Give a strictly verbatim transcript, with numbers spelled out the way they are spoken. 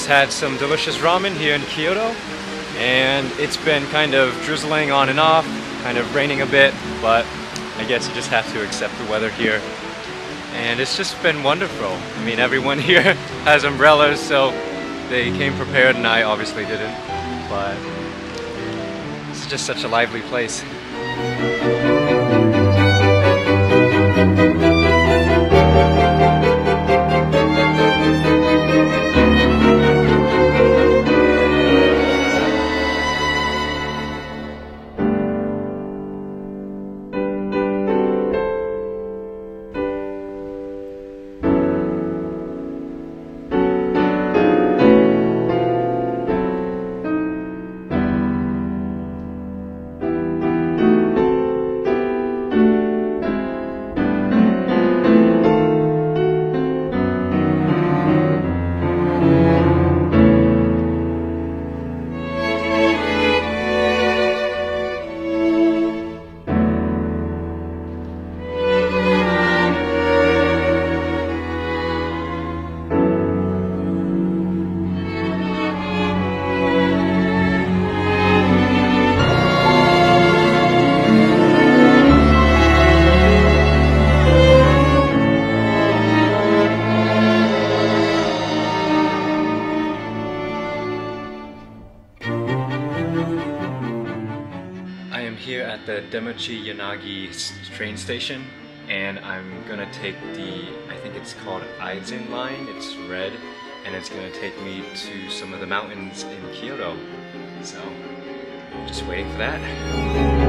just had some delicious ramen here in Kyoto, and it's been kind of drizzling on and off, kind of raining a bit, but I guess you just have to accept the weather here. And it's just been wonderful. I mean, everyone here has umbrellas, so they came prepared, and I obviously didn't, but it's just such a lively place. Here at the Demachi Yanagi train station, and I'm gonna take the, I think it's called Eizin line, it's red, and it's gonna take me to some of the mountains in Kyoto. So, just waiting for that.